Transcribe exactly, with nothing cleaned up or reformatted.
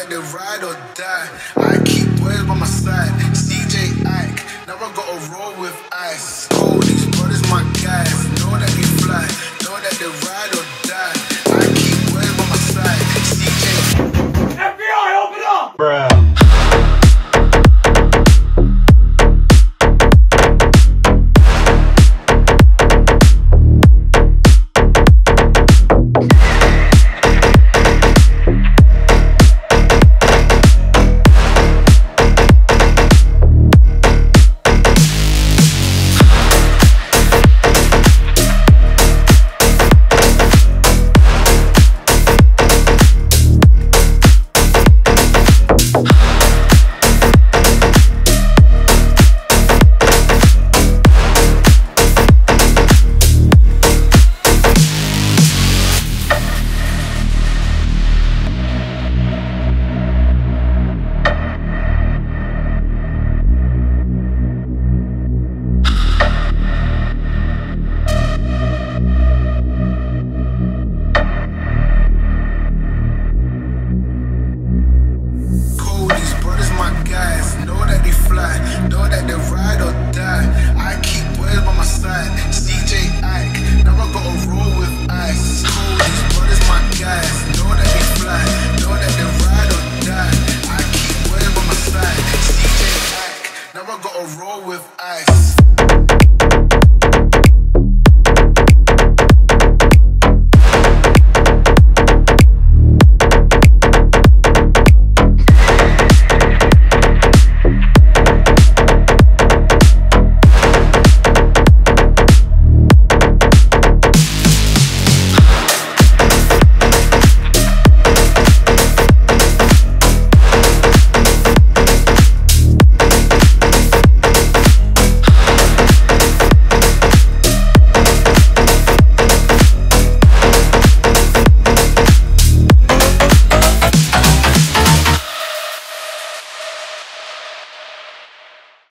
they ride or die. I keep boys by my side. C J Ike, now I gotta roll with ice. Oh, these brothers my guys.